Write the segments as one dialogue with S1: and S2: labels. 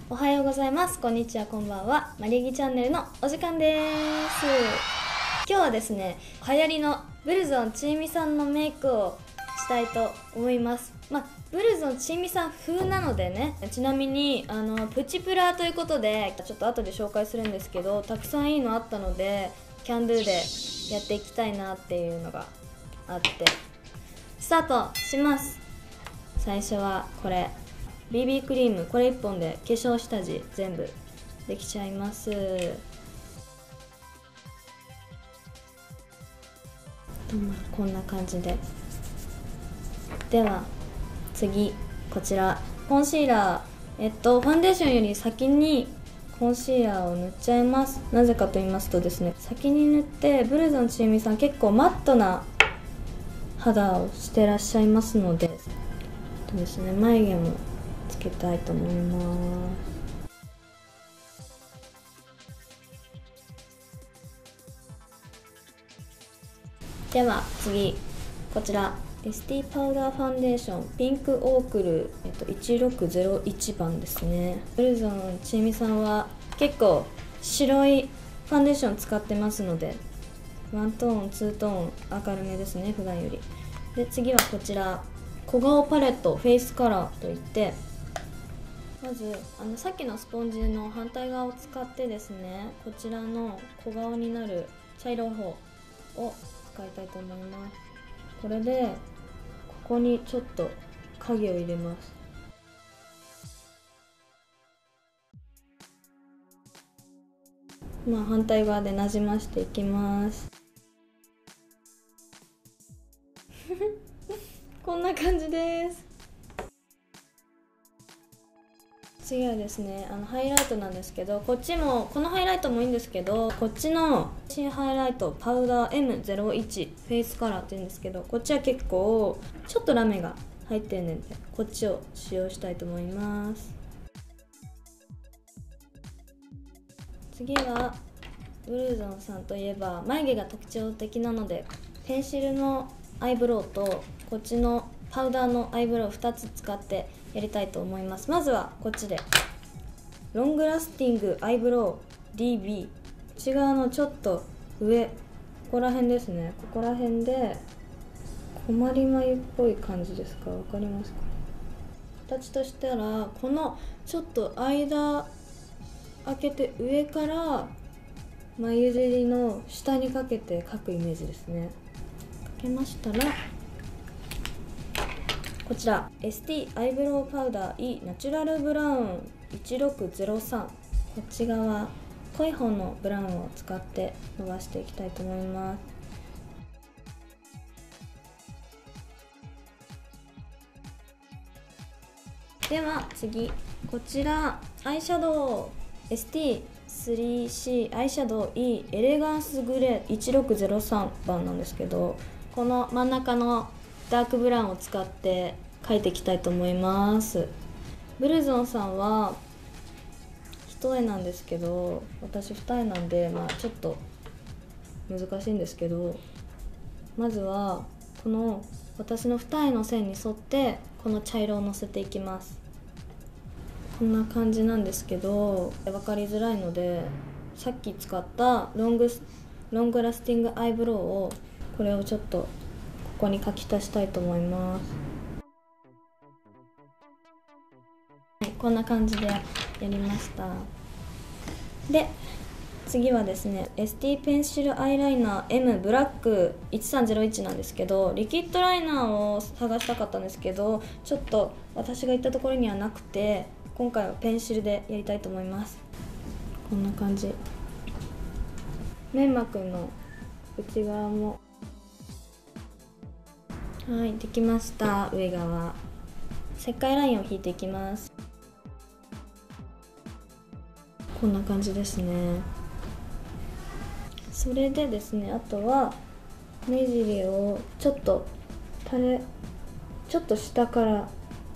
S1: おはようございます。こんにちは、こんばんは。まりぎチャンネルのお時間です。今日はですね、流行りのブルゾンちえみさんのメイクをしたいと思います。ブルゾンちえみさん風なのでね、ちなみにプチプラということでちょっと後で紹介するんですけど、たくさんいいのあったのでキャンドゥでやっていきたいなっていうのがあってスタートします。最初はこれ BB クリーム、これ1本で化粧下地全部できちゃいます。こんな感じで。では次、こちらコンシーラー、ファンデーションより先にコンシーラーを塗っちゃいます。なぜかと言いますとですね、先に塗ってブルゾンちえみさん結構マットな肌をしてらっしゃいますのでですね、眉毛もつけたいと思います。では次、こちらエスティパウダーファンデーションピンクオークル、1601番ですね。ブルゾンちえみさんは結構白いファンデーション使ってますので、ワントーン、ツートーン明るめですね、普段より。で次はこちら小顔パレットフェイスカラーといって、まずさっきのスポンジの反対側を使ってですね、こちらの小顔になる茶色い方を使いたいと思います。これでここにちょっと影を入れます。反対側でなじましていきます。こんな感じです。次はですね、ハイライトなんですけど、このハイライトもいいんですけど、こっちの新ハイライトパウダー M01 フェイスカラーっていうんですけど、こっちは結構ちょっとラメが入ってるのでこっちを使用したいと思います。次はブルゾンさんといえば眉毛が特徴的なので、ペンシルのアイブロウとこっちのパウダーのアイブロウ2つ使ってやりたいと思います。まずはこっちでロングラスティングアイブロウ DB、 内側のちょっと上、ここら辺ですね。ここら辺でこまり眉っぽい感じですか、わかりますか。形としたらこのちょっと間開けて上から眉尻の下にかけて描くイメージですね。描けましたらこちら ST アイブロウパウダー E ナチュラルブラウン1603、こっち側濃い方のブラウンを使って伸ばしていきたいと思います。では次、こちらアイシャドウ ST3C アイシャドウ E エレガンスグレー1603番なんですけど、この真ん中のダークブラウンを使って描いていきたいと思います。ブルゾンさんは一重なんですけど、私二重なんでちょっと難しいんですけど、まずはこの私の二重の線に沿ってこの茶色をのせていきます。こんな感じなんですけど分かりづらいので、さっき使ったロングラスティングアイブロウをこれをちょっとここに描き足したいと思います。はい、こんな感じでやりました。で次はですね ST ペンシルアイライナー M ブラック1301なんですけど、リキッドライナーを探したかったんですけどちょっと私が行ったところにはなくて、今回はペンシルでやりたいと思います。こんな感じ。粘膜の内側もはいできました。上側石灰ラインを引いていきます。こんな感じですね。それでですね、あとは目尻をちょっと下から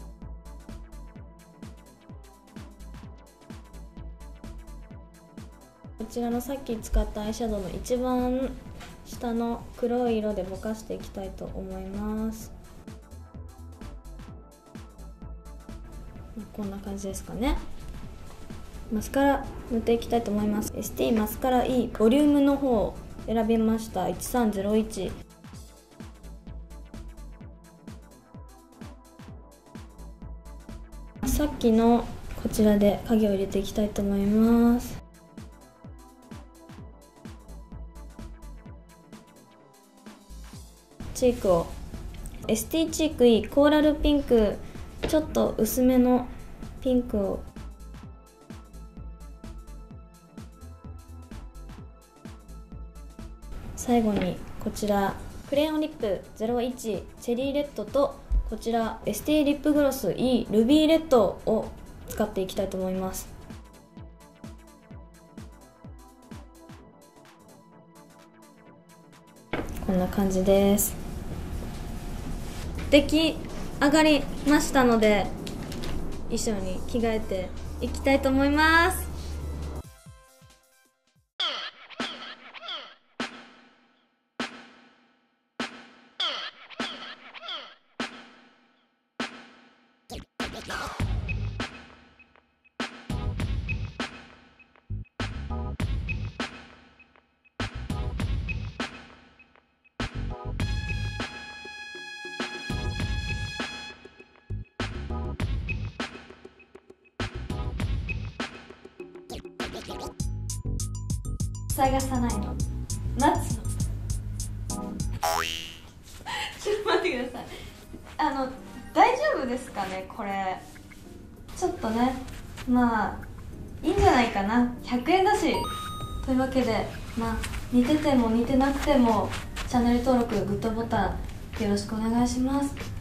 S1: こちらのさっき使ったアイシャドウの一番下の黒い色でぼかしていきたいと思います。こんな感じですかね。 マスカラ塗っていきたいと思います。 ST マスカラ E ボリュームの方を選びました。1301。さっきのこちらで影を入れていきたいと思います。チークを ST チーク E コーラルピンク、ちょっと薄めのピンクを最後にこちらクレヨンリップ01チェリーレッドとこちら ST リップグロス E ルビーレッドを使っていきたいと思います。こんな感じです。出来上がりましたので衣装に着替えていきたいと思います。探さないの夏のちょっと待ってください。大丈夫ですかね、これちょっとね、まあいいんじゃないかな、100円だし。というわけで、まあ似てても似てなくてもチャンネル登録グッドボタンよろしくお願いします。